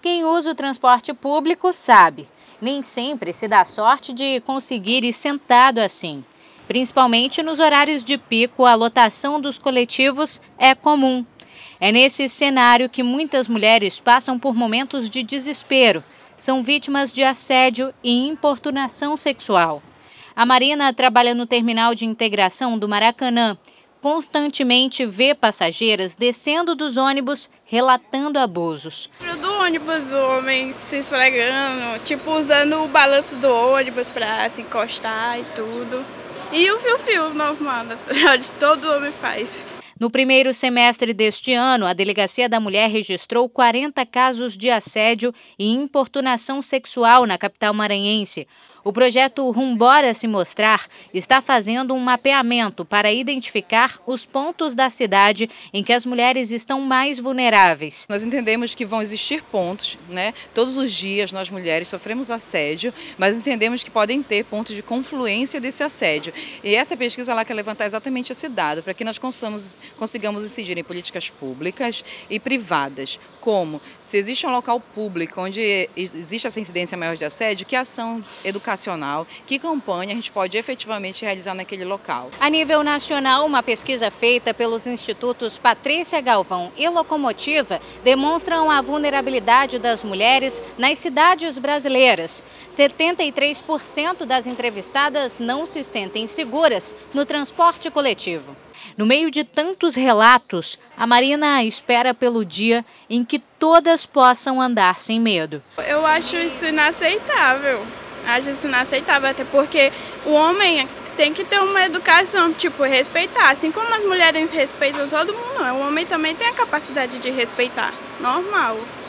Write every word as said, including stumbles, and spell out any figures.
Quem usa o transporte público sabe, nem sempre se dá sorte de conseguir ir sentado assim. Principalmente nos horários de pico, a lotação dos coletivos é comum. É nesse cenário que muitas mulheres passam por momentos de desespero. São vítimas de assédio e importunação sexual. A Marina trabalha no terminal de integração do Maracanã. Constantemente vê passageiras descendo dos ônibus relatando abusos. Do ônibus, o homem se esfregando, tipo usando o balanço do ônibus para se encostar e tudo. E o fio-fio normal, que todo homem faz. No primeiro semestre deste ano, a Delegacia da Mulher registrou quarenta casos de assédio e importunação sexual na capital maranhense. O projeto Rumbora Se Mostrar está fazendo um mapeamento para identificar os pontos da cidade em que as mulheres estão mais vulneráveis. Nós entendemos que vão existir pontos, né? Todos os dias nós mulheres sofremos assédio, mas entendemos que podem ter pontos de confluência desse assédio. E essa pesquisa ela quer levantar exatamente esse dado, para que nós consigamos, consigamos incidir em políticas públicas e privadas, como se existe um local público onde existe essa incidência maior de assédio, que ação educacional, que campanha a gente pode efetivamente realizar naquele local. A nível nacional, uma pesquisa feita pelos institutos Patrícia Galvão e Locomotiva demonstram a vulnerabilidade das mulheres nas cidades brasileiras. setenta e três por cento das entrevistadas não se sentem seguras no transporte coletivo. No meio de tantos relatos, a Marina espera pelo dia em que todas possam andar sem medo. Eu acho isso inaceitável. Acho isso inaceitável, até porque o homem tem que ter uma educação, tipo, respeitar. Assim como as mulheres respeitam todo mundo, o homem também tem a capacidade de respeitar. Normal.